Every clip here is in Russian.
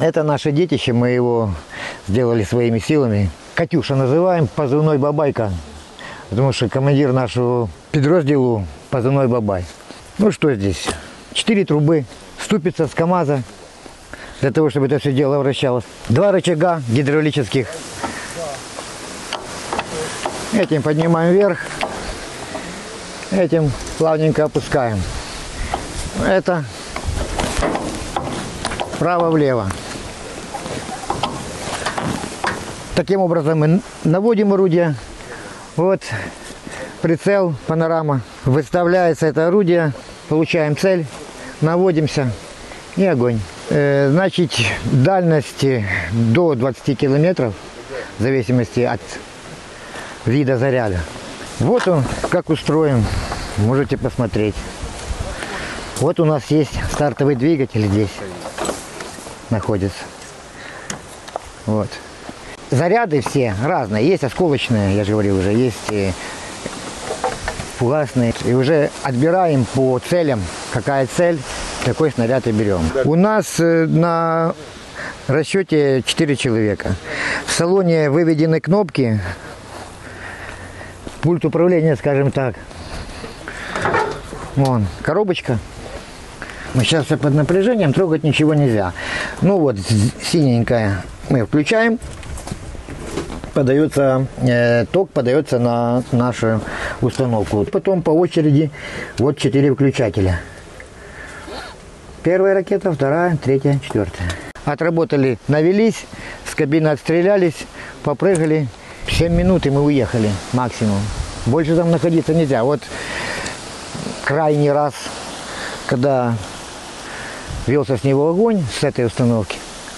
Это наше детище, мы его сделали своими силами. Катюша называем, позывной Бабайка. Потому что командир нашего подразделу позывной Бабай. Ну что здесь? 4 трубы, ступица с КамАЗа, для того, чтобы это все дело вращалось. 2 рычага гидравлических. Этим поднимаем вверх, этим плавненько опускаем. Это вправо-влево. Таким образом мы наводим орудие. Вот прицел, панорама. Выставляется это орудие, получаем цель, наводимся и огонь. Значит, дальности до 20 километров, в зависимости от вида заряда. Вот он как устроен, можете посмотреть. Вот у нас есть стартовый двигатель здесь находится. Вот. Заряды все разные. Есть осколочные, я же говорил уже, есть фугасные. И уже отбираем по целям, какая цель, такой снаряд и берем. У нас на расчете 4 человека. В салоне выведены кнопки, пульт управления, скажем так. Вон, коробочка. Мы сейчас все под напряжением, трогать ничего нельзя. Ну вот, синенькая мы включаем. Подается, ток подается на нашу установку. Потом по очереди вот 4 выключателя. Первая ракета, вторая, третья, четвертая. Отработали, навелись, с кабины отстрелялись, попрыгали. 7 минут и мы уехали максимум. Больше там находиться нельзя. Вот крайний раз, когда велся с него огонь, с этой установки,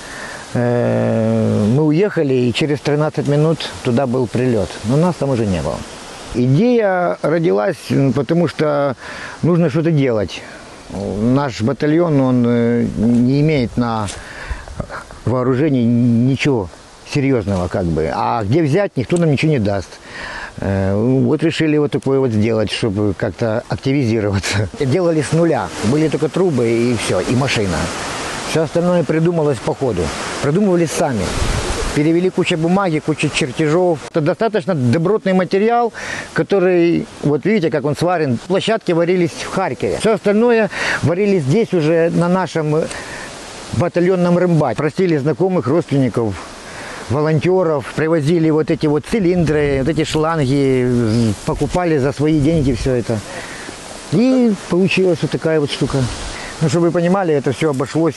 мы уехали, и через 13 минут туда был прилет. Но нас там уже не было. Идея родилась, потому что нужно что-то делать. Наш батальон, он не имеет на вооружении ничего серьезного, как бы. А где взять, никто нам ничего не даст. Вот решили вот такое вот сделать, чтобы как-то активизироваться. Делали с нуля. Были только трубы и все, и машина. Все остальное придумалось по ходу. Придумывали сами. Перевели кучу бумаги, кучу чертежов. Это достаточно добротный материал, который, вот видите, как он сварен. Площадки варились в Харькове. Все остальное варились здесь уже на нашем батальонном рембате. Просили знакомых, родственников, волонтеров, привозили вот эти вот цилиндры, вот эти шланги, покупали за свои деньги все это. И получилась вот такая вот штука. Ну, чтобы вы понимали, это все обошлось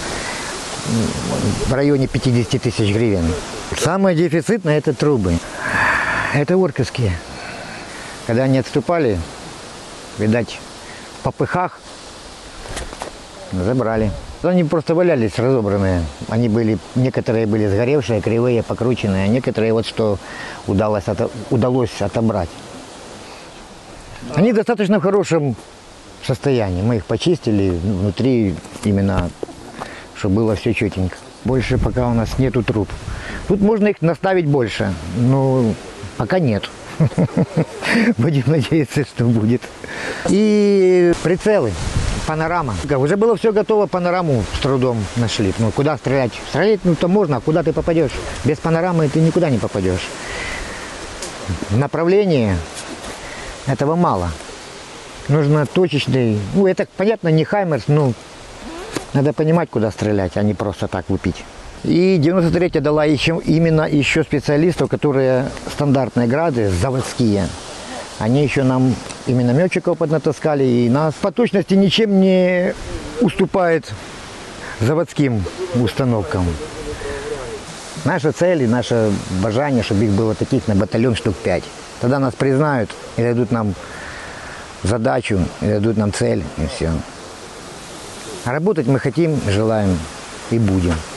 в районе 50 тысяч гривен. Самое дефицитное – это трубы. Это орковские. Когда они отступали, видать, по пыхах забрали. Они просто валялись разобранные. Они были, некоторые были сгоревшие, кривые, покрученные, а некоторые вот что удалось отобрать. Они достаточно в хорошем состоянии. Мы их почистили внутри, именно, чтобы было все четенько. Больше пока у нас нету труб. Тут можно их наставить больше, но пока нет. Будем надеяться, что будет. И прицелы, панорама. Уже было все готово, панораму с трудом нашли. Ну, куда стрелять? Стрелять, ну-то можно, а куда ты попадешь? Без панорамы ты никуда не попадешь. Направление этого мало. Нужно точечный, ну это понятно, не Хаймерс, но надо понимать, куда стрелять, а не просто так лупить. И 93-я дала еще специалистов, которые стандартные грады, заводские. Они еще нам и минометчиков поднатаскали, и нас по точности ничем не уступает заводским установкам. Наша цель и наше бажание, чтобы их было таких на батальон штук 5. Тогда нас признают и дадут нам задачу, и дадут нам цель, и все. А работать мы хотим, желаем и будем.